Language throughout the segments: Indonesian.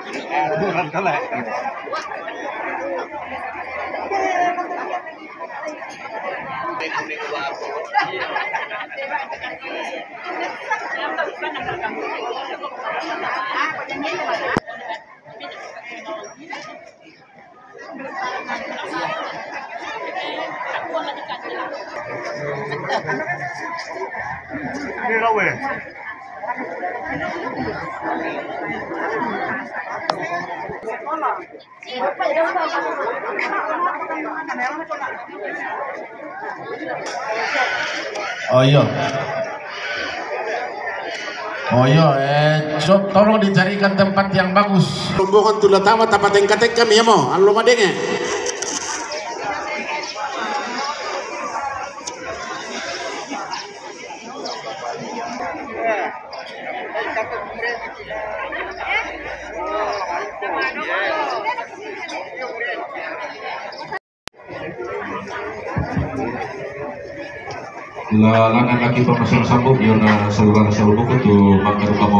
Oh iya. Oh iya, tolong dicarikan tempat yang bagus. Rombongan tulah tamat apa tengkatek kami ya mo, alo madenge. Langan lagi pemasaran sambung yang saluran buku tu makan kamu.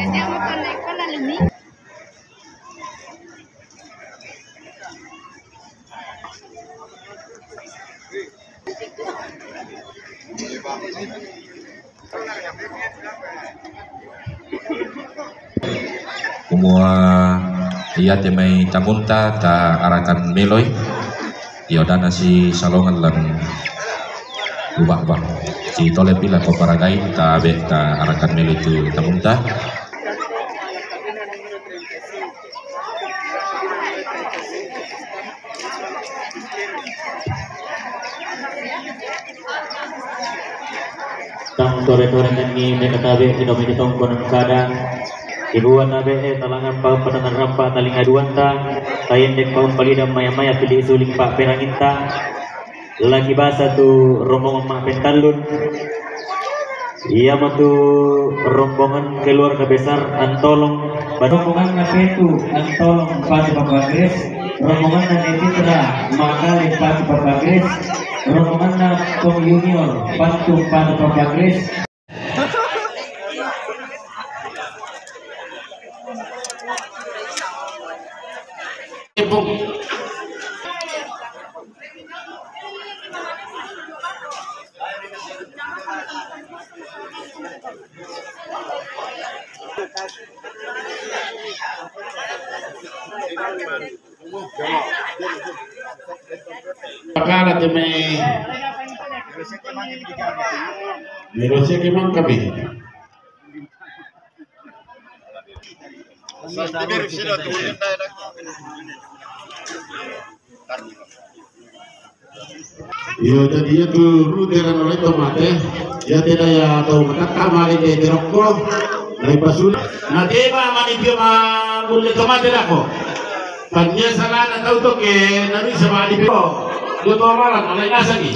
Semua iya temai tamunta ta arakan meloy yaudah nasi salongan lang ubah si tole pila ko paragai ta be ta arakan meloy tu tamunta tang tore-tore ni nekatabe inomi ditong konon kadang ibuan nabe talangan pa penangan rampa taling aduan ta tayen dek paun palidam maya-maya pilih suling pak peranginta lagi bahasa tu rombongan mak pentalun iya matu rombongan keluarga besar antolong rombongan ngapetu antolong pati papagres rombongan na netitra makale pati papagres rombongan na tong junior patu pati papagres. Pakala temai Mirosya kemang kami. Yo jadi ya tu ruderan oleh tomate ya tidak ya tahu mata mari de rokko dari pasul nanti mah manipio mah bulle tomate dako tanya salah na tahu to ke nari sama di po do to malan oleh nasagi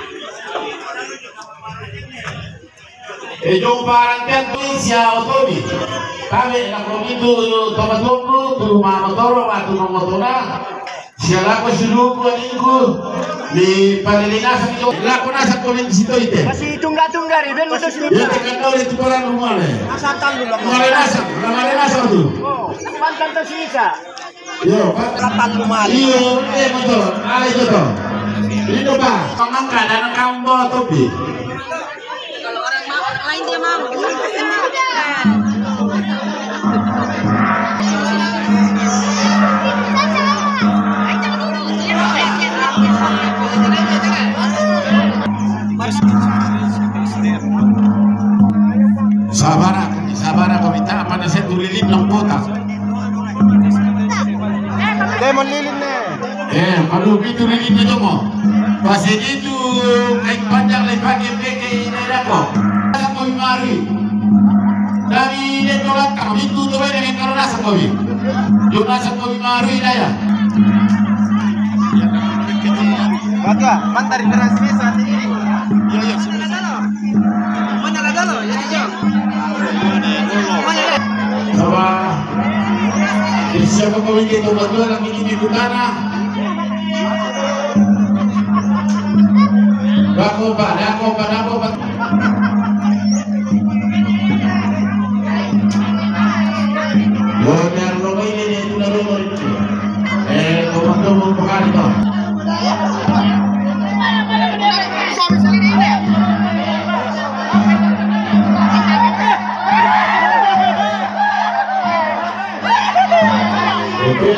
jong parang kan Indonesia otobi kami nak begitu tomat lombo tu mama toro atau momotora siapa ko suluko ningko di panelinasan itu laku nasa komen situ itu masih tungga-tungga riben betul sih ya tekan tahu itu orang rumah le asatan dulu malenasa tu oh pantan tu sisa yo pantan rumah iyo betul ada itu tuh ini tuh pak mangga dan kambo topi kalau orang lain dia mau sabara ko minta apa na set lilin lang kota lemon lilin kalau itu lilin itu mo pasti itu kain panjang lepas peke ini dako aku mari dari dia tolak kami itu tuh dengan kalau nasa kami yo nasa kami mari daya Baga, mantar transmisi saat ini. Yo, mana lagi lo? Jadi jauh. Mana le? Sama, siapa kau ingin membantu orang ini di tanah? Dako pak. Benar lo ini Oke.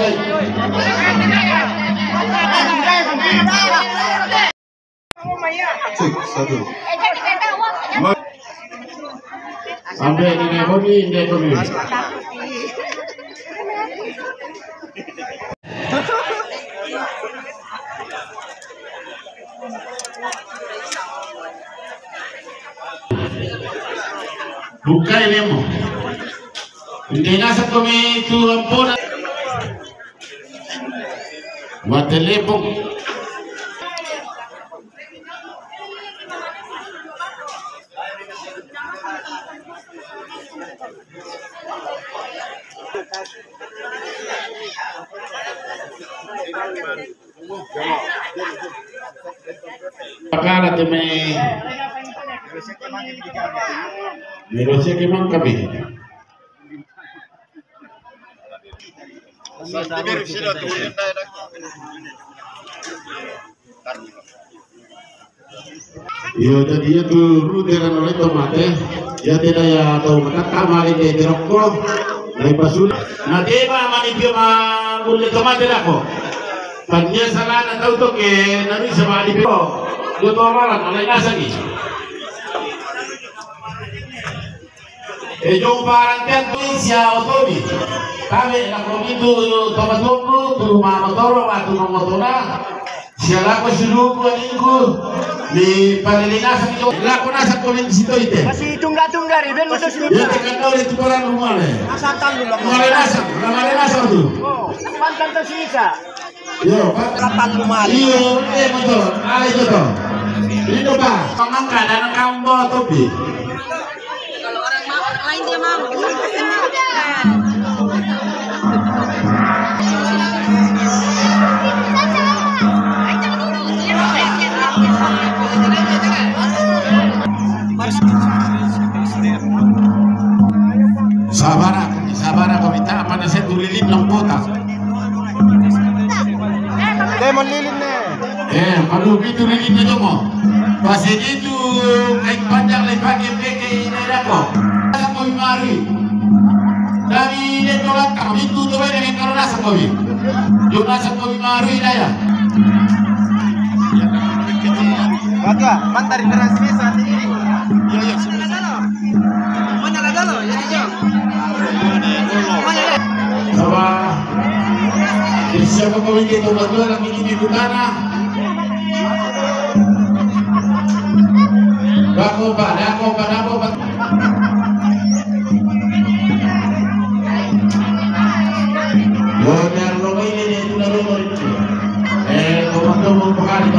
Sampai ini ekonomi. Buka ini mo. Hindi nasa kami tulang po na. Matelipong. Akala may negosyo kemang kami. Yo tadi ya tuh ruderan oleh tomate ya tidak ya tahu mata kamari de dirokko dari pasul na deba manipyo mangulle tomate dako panya salana tahu to ke nari sama di po yo to malan oleh nasagi yung parang kan siya otobi kami na komito tomatopro tu mamotoro at mamotona siya lako sinuko aningko di palilinasan ito lako nasa komensito ite Masih tungga-tungga rin, ben mo to ya tekan daw ito parang lumale Asatan lu lang. malinasan tu Oh, pantan to si Isa. yo Asatan lumali. iyo motor ay ito dito ba pangangkada ng kambo tobi Kalau orang mau orang lain dia mau. Sabara ko minta apa na sa tulilin ng kota Lemon lilin na. Aduh itu lilin na mo kasi dito kahit panjang lepak peke inay ko sa ko'y mari dari dito lang ka dito to ay nang karon nasa ko'y yung nasa ko'y mari na ya Baga, pantar transmisi saat ini. Yo, sebelah sana. Mana lagi lo? Ya, Jo. Mana ya? Sawa siapa ko'y dito berdua lang ini butana Dako pa. Yo, lo ini itu na rin. Komando mo pakali